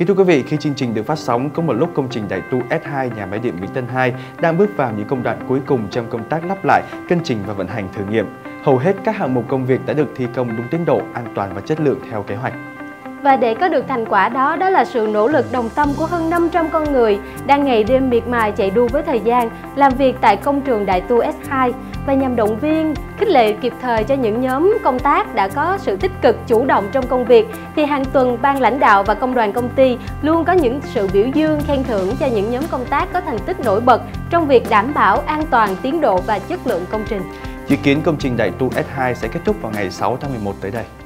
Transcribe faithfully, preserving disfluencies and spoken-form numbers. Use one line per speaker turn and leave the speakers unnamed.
Kính thưa quý vị, khi chương trình được phát sóng, có một lúc công trình Đại tu S hai nhà máy điện Vĩnh Tân hai đang bước vào những công đoạn cuối cùng trong công tác lắp lại, cân chỉnh và vận hành thử nghiệm. Hầu hết các hạng mục công việc đã được thi công đúng tiến độ, an toàn và chất lượng theo kế hoạch.
Và để có được thành quả đó, đó là sự nỗ lực đồng tâm của hơn năm trăm con người đang ngày đêm miệt mài chạy đua với thời gian, làm việc tại công trường Đại tu S hai. Và nhằm động viên, khích lệ kịp thời cho những nhóm công tác đã có sự tích cực, chủ động trong công việc, thì hàng tuần ban lãnh đạo và công đoàn công ty luôn có những sự biểu dương, khen thưởng cho những nhóm công tác có thành tích nổi bật trong việc đảm bảo an toàn, tiến độ và chất lượng công trình.
Dự kiến công trình Đại tu S hai sẽ kết thúc vào ngày sáu tháng mười một tới đây.